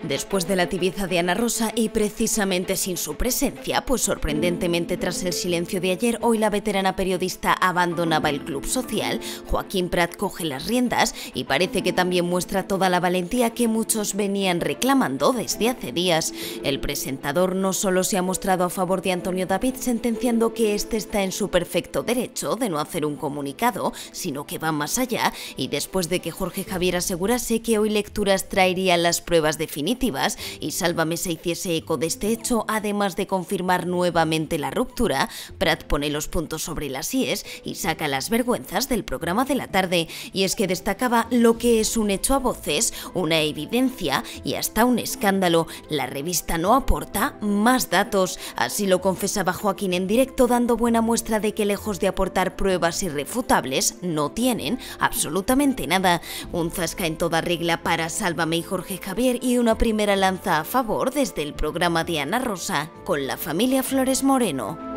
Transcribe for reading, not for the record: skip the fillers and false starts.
Después de la tibieza de Ana Rosa y precisamente sin su presencia, pues sorprendentemente tras el silencio de ayer, hoy la veterana periodista abandonaba el club social. Joaquín Prat coge las riendas y parece que también muestra toda la valentía que muchos venían reclamando desde hace días. El presentador no solo se ha mostrado a favor de Antonio David, sentenciando que este está en su perfecto derecho de no hacer un comunicado, sino que va más allá, y después de que Jorge Javier asegurase que hoy Lecturas traería las pruebas definitivas y Sálvame se hiciese eco de este hecho, además de confirmar nuevamente la ruptura, Prat pone los puntos sobre las íes y saca las vergüenzas del programa de la tarde. Y es que destacaba lo que es un hecho a voces, una evidencia y hasta un escándalo. La revista no aporta más datos. Así lo confesaba Joaquín en directo, dando buena muestra de que lejos de aportar pruebas irrefutables, no tienen absolutamente nada. Un zasca en toda regla para Sálvame y Jorge Javier, y una primera lanza a favor desde el programa de Ana Rosa con la familia Flores Moreno.